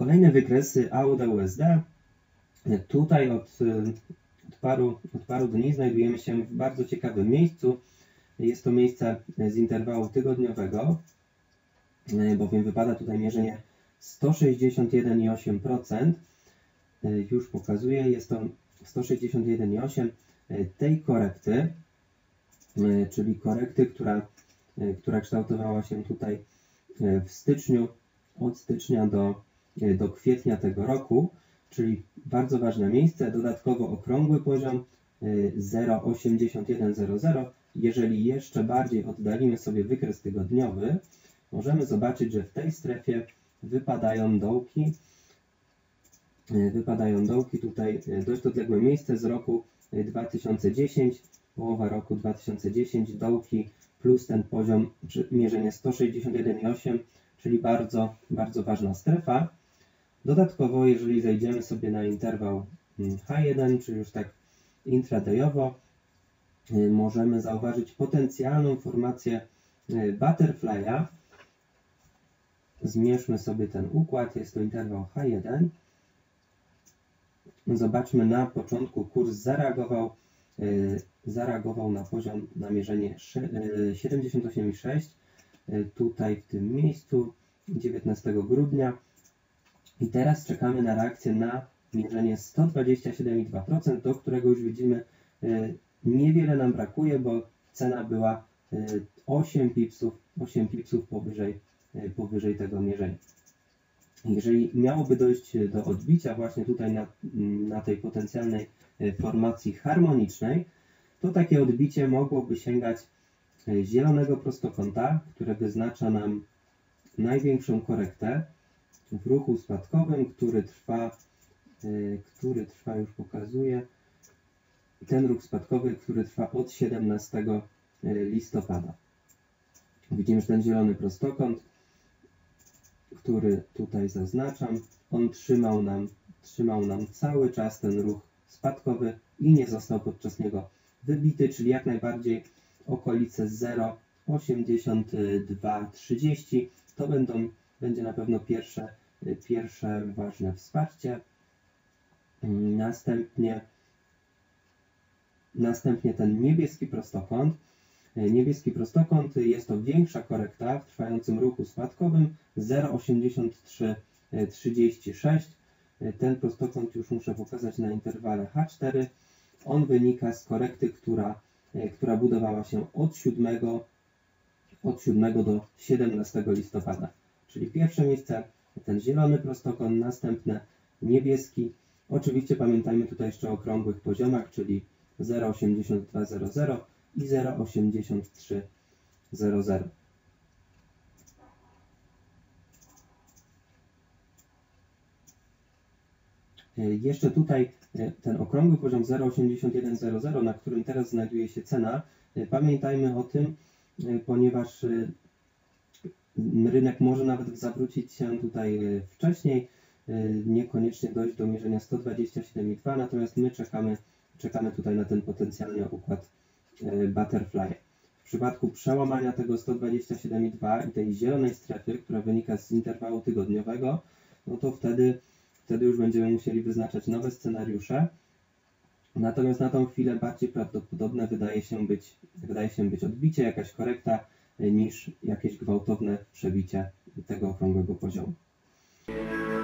Kolejne wykresy AUD-USD. Tutaj od paru dni znajdujemy się w bardzo ciekawym miejscu. Jest to miejsce z interwału tygodniowego, bowiem wypada tutaj mierzenie 161,8%. Już pokazuję, jest to 161,8 tej korekty, czyli korekty, która kształtowała się tutaj w styczniu, od stycznia do kwietnia tego roku, czyli bardzo ważne miejsce. Dodatkowo okrągły poziom 0,8100. Jeżeli jeszcze bardziej oddalimy sobie wykres tygodniowy, możemy zobaczyć, że w tej strefie wypadają dołki. Tutaj dość odległe miejsce z roku 2010, połowa roku 2010, dołki plus ten poziom, mierzenie 161,8, czyli bardzo, bardzo ważna strefa. Dodatkowo, jeżeli zejdziemy sobie na interwał H1, czyli już tak intradayowo, możemy zauważyć potencjalną formację butterfly'a. Zmierzmy sobie ten układ, jest to interwał H1. Zobaczmy, na początku kurs zareagował na poziom, na mierzenie 78,6, tutaj w tym miejscu 19 grudnia. I teraz czekamy na reakcję na mierzenie 127,2%, do którego już widzimy, niewiele nam brakuje, bo cena była 8 pipsów powyżej tego mierzenia. Jeżeli miałoby dojść do odbicia właśnie tutaj na tej potencjalnej formacji harmonicznej, to takie odbicie mogłoby sięgać zielonego prostokąta, które wyznacza nam największą korektę w ruchu spadkowym, który trwa, już pokazuję, ten ruch spadkowy, który trwa od 17 listopada. Widzimy, że ten zielony prostokąt, który tutaj zaznaczam, on trzymał nam cały czas ten ruch spadkowy i nie został podczas niego wybity, czyli jak najbardziej okolice 0,8230 to będzie na pewno pierwsze ważne wsparcie. Następnie ten niebieski prostokąt. Niebieski prostokąt jest to większa korekta w trwającym ruchu spadkowym 0,8336. Ten prostokąt już muszę pokazać na interwale H4. On wynika z korekty, która budowała się od 7 do 17 listopada. Czyli pierwsze miejsce ten zielony prostokąt, następne niebieski. Oczywiście pamiętajmy tutaj jeszcze o okrągłych poziomach, czyli 0,8200 i 0,8300. Jeszcze tutaj ten okrągły poziom 0,8100, na którym teraz znajduje się cena. Pamiętajmy o tym, ponieważ rynek może nawet zawrócić się tutaj wcześniej, niekoniecznie dojść do mierzenia 127,2, natomiast my czekamy tutaj na ten potencjalny układ butterfly. W przypadku przełamania tego 127,2 i tej zielonej strefy, która wynika z interwału tygodniowego, no to wtedy już będziemy musieli wyznaczać nowe scenariusze. Natomiast na tą chwilę bardziej prawdopodobne wydaje się być odbicie, jakaś korekta, niż jakieś gwałtowne przebicie tego okrągłego poziomu.